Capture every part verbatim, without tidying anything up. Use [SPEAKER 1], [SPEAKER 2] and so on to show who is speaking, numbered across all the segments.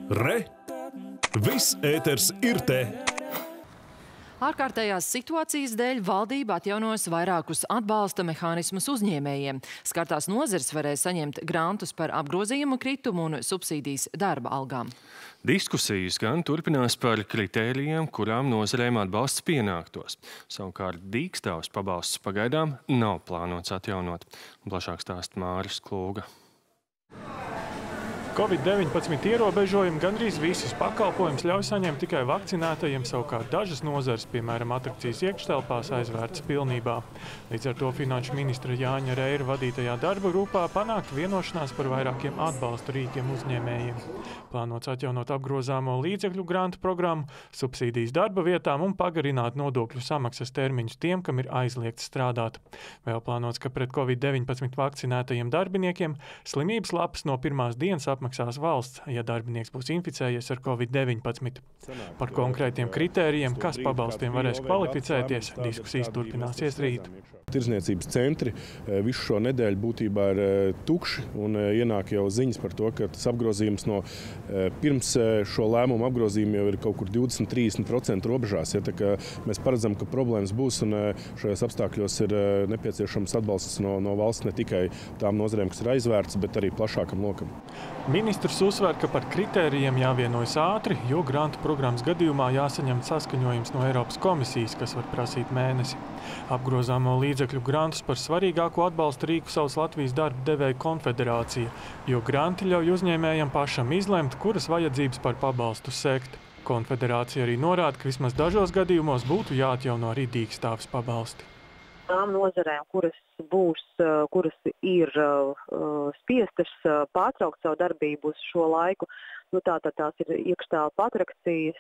[SPEAKER 1] Re! Viss ēters ir te!
[SPEAKER 2] Ārkārtējās situācijas dēļ valdība atjaunos vairākus atbalsta mehānismus uzņēmējiem. Skartās nozares varēja saņemt grantus par apgrozījuma kritumu un subsīdijas darba algām.
[SPEAKER 3] Diskusijas gan turpinās par kritērijiem, kurām nozarēm atbalsts pienāktos. Savukārt Dīkstāvas pabalsts pagaidām nav plānots atjaunot. Plašāk stāsta Māris Klūga.
[SPEAKER 4] Covid deviņpadsmit ierobežojumi gandrīz visus pakalpojumus ļauj saņemt tikai vakcinētajiem, savukārt dažas nozares, piemēram, atrakcijas iekštelpās, aizvērtas pilnībā. Līdz ar to finanšu ministra Jāņa Reira vadītajā darba grupā panākt vienošanās par vairākiem atbalsta rīkiem uzņēmējiem. Plānots atjaunot apgrozāmo līdzekļu grantu programmu, subsīdijas darba vietām un pagarināt nodokļu samaksas termiņus tiem, kam ir aizliegts strādāt. Vēl plānots, ka pret Covid deviņpadsmit vakcinētajiem darbiniekiem slimības lapas no pirmās dienas apmaksās valsts, ja darbinieks būs inficējies ar Covid deviņpadsmit. Par konkrētiem kritērijiem, kas pabalstiem varēs kvalificēties, diskusijas turpināsies rīt.
[SPEAKER 5] Tirdzniecības centri visu šo nedēļu būtībā ir tukši un ienāk jau ziņas par to, ka tas apgrozījums no pirms šo lēmumu apgrozījumu jau ir kaut kur divdesmit līdz trīsdesmit procenti robežās. Ja, tā kā mēs paredzam, ka problēmas būs un šajos apstākļos ir nepieciešams atbalsts no, no valsts ne tikai tām nozarēm, kas ir aizvērts, bet arī plašākam lokam.
[SPEAKER 4] Ministrs uzsver, ka par kritērijiem jāvienojas ātri, jo grantu programmas gadījumā jāsaņem saskaņojums no Eiropas komisijas, kas var prasīt mēnesi. Apgrozāmo līdzekļu grantus par svarīgāko atbalsta rīku savas Latvijas darba devēju konfederācija, jo granti ļauj uzņēmējam pašam izlemt, kuras vajadzības par pabalstu sekt. Konfederācija arī norāda, ka vismaz dažos gadījumos būtu jāatjauno arī Dīkstāvas pabalsti.
[SPEAKER 6] Tām nozarēm, kuras būs, kuras ir spiestas pārtraukt savu darbību uz šo laiku, nu tātad tās ir iekštelpu atrakcijas,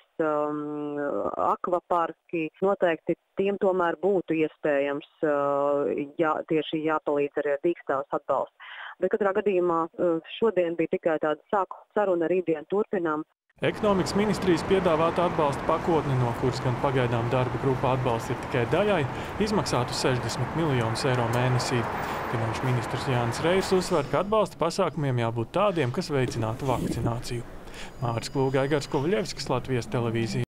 [SPEAKER 6] um, akvaparki, noteikti tiem tomēr būtu iespējams jā, tieši jāpalīdz arī ar Dīkstāvas atbalstu. Bet katrā gadījumā šodien bija tikai tāda sākuma saruna, rītdien turpinām.
[SPEAKER 4] Ekonomikas ministrijas piedāvāta atbalsta pakotne, no kuras gan pagaidām darba grupā atbalsts ir tikai daļai, izmaksātu sešdesmit miljonus eiro mēnesī. Finanšu ministrs Jānis Reirs uzsver, ka atbalsta pasākumiem jābūt tādiem, kas veicinātu vakcināciju. Māris Klūga, Aigars Kovaļevskis, Latvijas televīzija.